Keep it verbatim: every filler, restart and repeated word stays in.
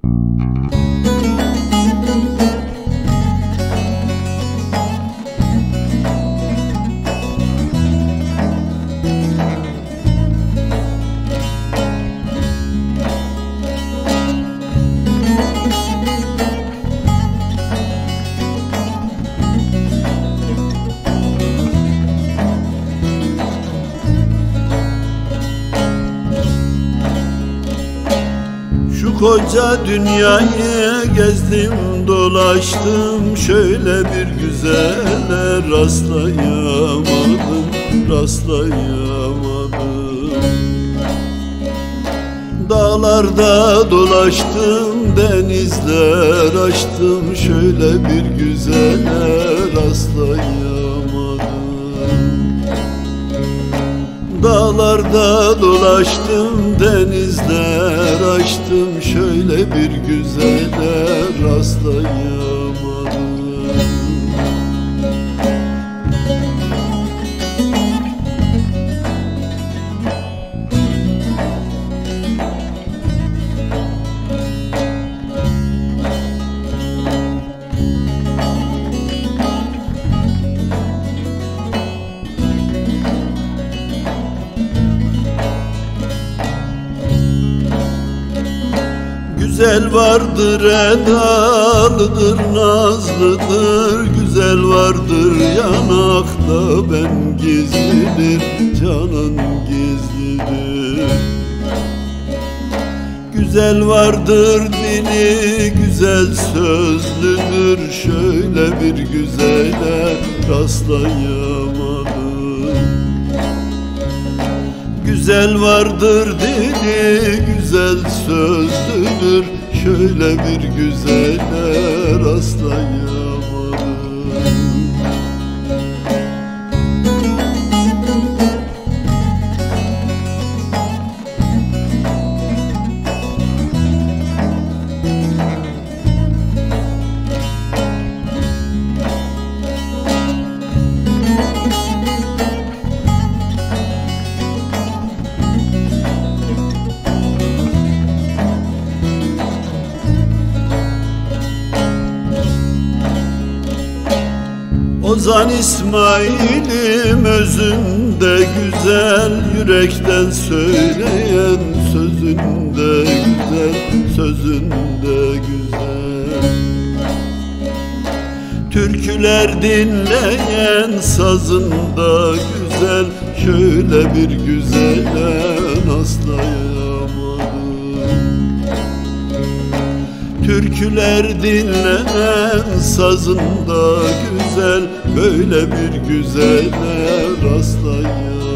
Koca dünyayı gezdim dolaştım, şöyle bir güzele rastlayamadım, rastlayamadım. Dağlarda dolaştım, denizler aştım, şöyle bir güzele rastlayamadım. Dağlarda dolaştım, denizler aştım, şöyle bir güzele rastlayamadım. Güzel vardır, edalıdır, nazlıdır, güzel vardır yanakta, ben gizlidir, canan gizlidir. Güzel vardır dili, güzel sözlüdür, şöyle bir güzele rastlayamadım. Güzel vardır dili, güzel sözlüdür, şöyle bir güzele rastlayamadım. Ozan İsmail'im özünde güzel, yürekten söyleyen sözünde güzel, sözünde güzel. Türküler dinleyen sazında güzel, şöyle bir güzele rastlayamadım. Türküler dinlenen sazında güzel, böyle bir güzele rastlayamadım.